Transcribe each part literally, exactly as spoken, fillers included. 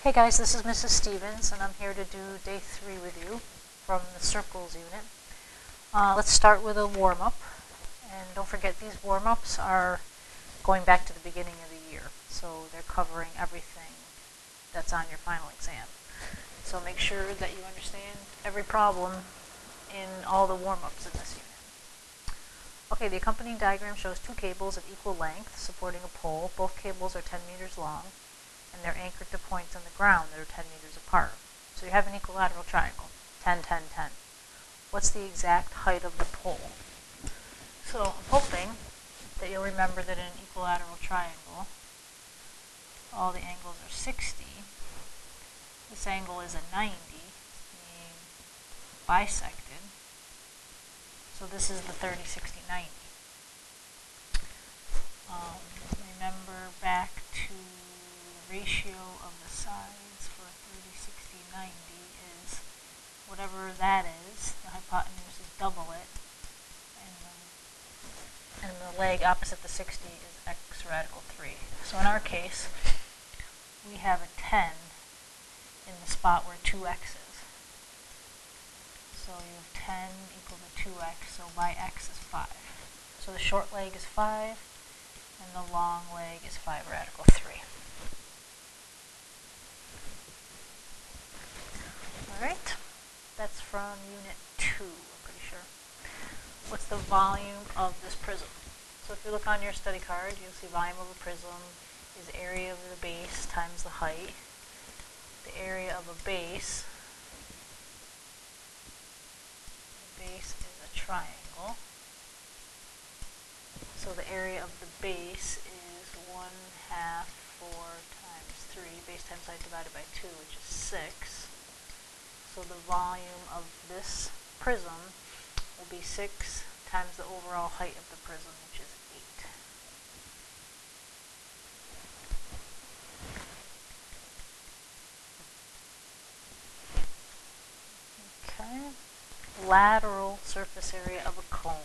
Hey guys, this is Missus Stevens, and I'm here to do day three with you from the circles unit. Uh, let's start with a warm-up, and don't forget these warm-ups are going back to the beginning of the year, so they're covering everything that's on your final exam. So make sure that you understand every problem in all the warm-ups in this unit. Okay, the accompanying diagram shows two cables of equal length supporting a pole. Both cables are ten meters long, and they're anchored to points on the ground that are ten meters apart. So you have an equilateral triangle, ten, ten, ten. What's the exact height of the pole? So I'm hoping that you'll remember that in an equilateral triangle, all the angles are sixty. This angle is a ninety, being bisected. So this is the thirty, sixty, ninety. Um, remember back to the ratio of the sides for thirty, sixty, ninety is whatever that is. The hypotenuse is double it. And the, and the leg opposite the sixty is x radical three. So in our case, we have a ten in the spot where two x is. So you have ten equal to two x, so by x is five. So the short leg is five, and the long leg is five radical three. Alright, that's from unit two, I'm pretty sure. What's the volume of this prism? So if you look on your study card, you'll see volume of a prism is area of the base times the height. The area of a base, the base is a triangle. So the area of the base is one half four times three, base times height divided by two, which is six. So the volume of this prism will be six times the overall height of the prism, which is eight. Okay. Lateral surface area of a cone.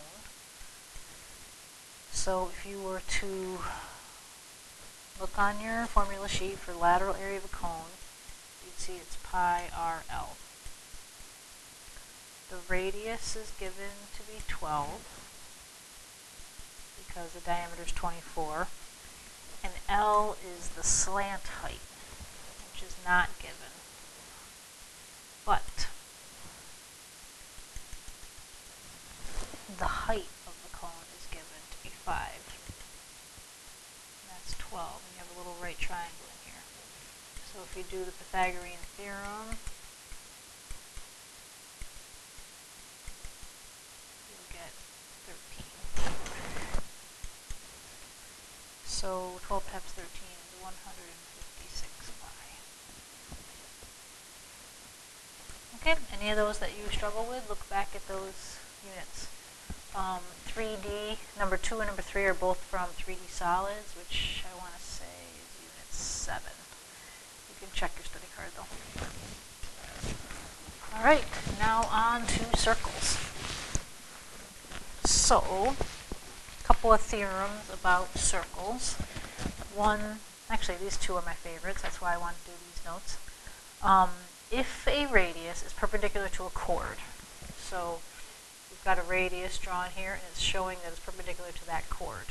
So if you were to look on your formula sheet for lateral area of a cone, you'd see it's pi r l. The radius is given to be twelve because the diameter is twenty-four, and L is the slant height, which is not given. But the height of the cone is given to be five. And that's twelve, and you have a little right triangle in here. So if you do the Pythagorean theorem, you'll get thirteen. So twelve times thirteen is one hundred fifty-six pi. Okay, any of those that you struggle with, look back at those units. Um, three D, number two and number three are both from three D solids, which I want to say is unit seven. You can check your study card though. Alright, now on to circles. So, a couple of theorems about circles. One, actually these two are my favorites, that's why I want to do these notes. Um, if a radius is perpendicular to a chord, so we've got a radius drawn here, and it's showing that it's perpendicular to that chord.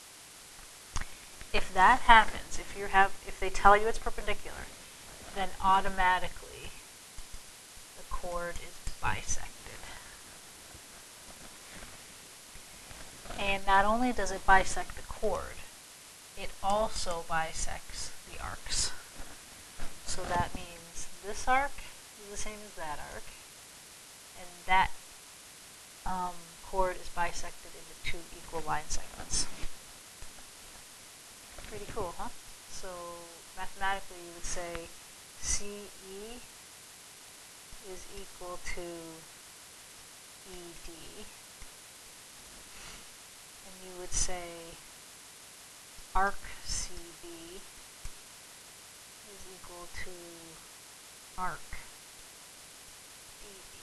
If that happens, if you have, if they tell you it's perpendicular, then automatically the chord is bisected. And not only does it bisect the chord, it also bisects the arcs. So that means this arc is the same as that arc, and that Um, chord is bisected into two equal line segments. Pretty cool, huh? So mathematically you would say C E is equal to E D, and you would say arc C B is equal to arc D B.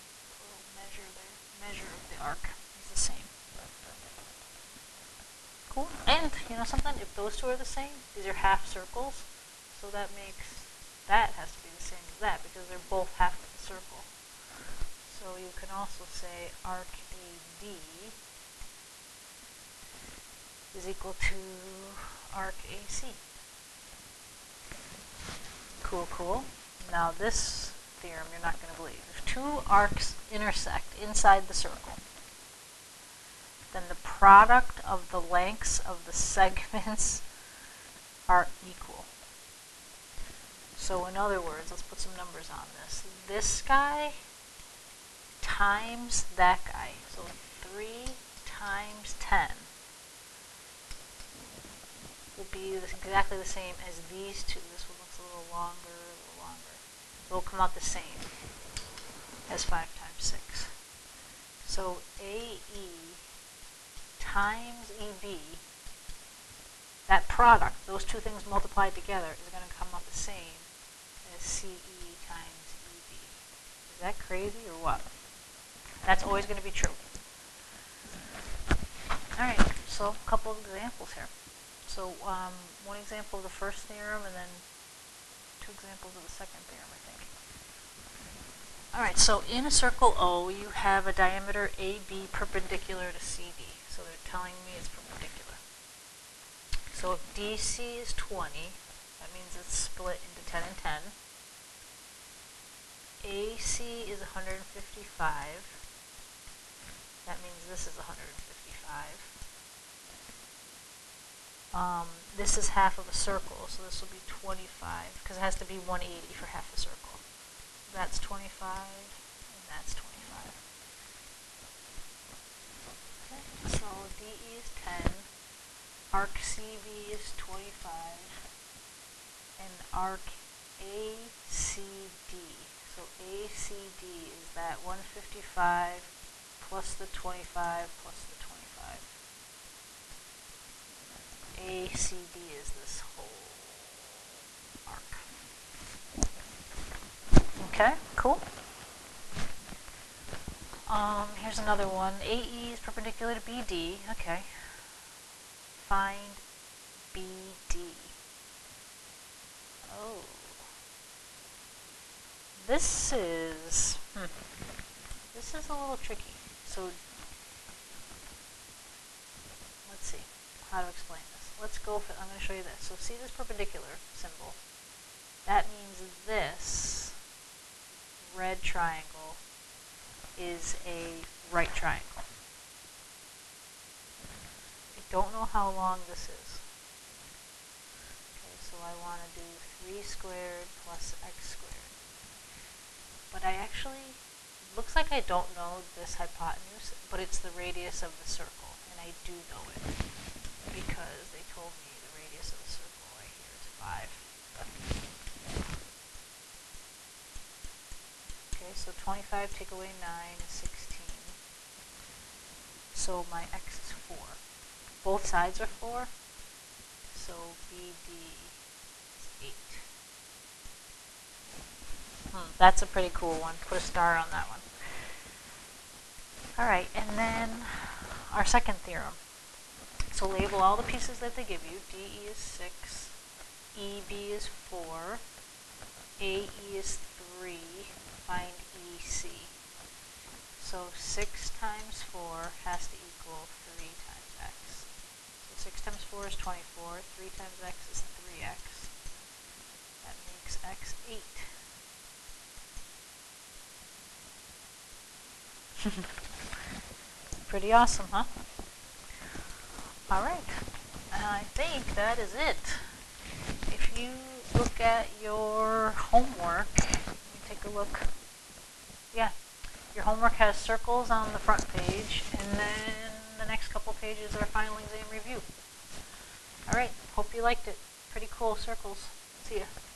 Measure, there. Measure of the arc is the same. Cool. cool. And, you know something, if those two are the same, these are half circles, so that makes that has to be the same as that because they're both half of the circle. So you can also say arc A D is equal to arc A C. Cool, cool. Now this theorem you're not going to believe. If two arcs intersect inside the circle, then the product of the lengths of the segments are equal. So in other words, let's put some numbers on this. This guy times that guy. So three times ten will be exactly the same as these two. This one looks a little longer, a little longer. It will come out the same as five times six. So A E times E B, that product, those two things multiplied together, is going to come out the same as C E times E B. Is that crazy or what? That's always going to be true. Alright, so a couple of examples here. So um, one example of the first theorem and then two examples of the second theorem, I think. Alright, so in a circle O, you have a diameter A B perpendicular to C D. So they're telling me it's perpendicular. So if D C is twenty, that means it's split into ten and ten. A C is one hundred fifty-five. That means this is one hundred fifty-five. Um, this is half of a circle, so this will be twenty-five, because it has to be one hundred eighty for half a circle. That's twenty-five, and that's twenty-five. Okay, so D E is ten, arc C B is twenty-five, and arc A C D. So A C D is that one hundred fifty-five plus the twenty-five plus the twenty-five. A C D is this whole arc. Okay, cool. Um, here's another one. A E is perpendicular to B D. Okay. Find B D. Oh. This is, hmm, this is a little tricky. So, let's see how to explain this. Let's go for, I'm going to show you this. So see this perpendicular symbol? That means this red triangle is a right triangle. I don't know how long this is. Okay, so I want to do three squared plus x squared. But I actually, looks like I don't know this hypotenuse, but it's the radius of the circle, and I do know it, because they told me the radius of the circle right here is five. Okay, so twenty-five take away nine is sixteen. So my x is four. Both sides are four, so B D is eight. Hmm, that's a pretty cool one. Put a star on that one. Alright, and then our second theorem. So label all the pieces that they give you. D E is six, E B is four, A E is three, find E C. So six times four has to equal three times x. So six times four is twenty-four, three times x is three x. That makes x eight. Pretty awesome, huh? Alright, and I think that is it. If you look at your homework, let me take a look. Yeah, your homework has circles on the front page, and then the next couple pages are final exam review. Alright, hope you liked it. Pretty cool circles. See ya.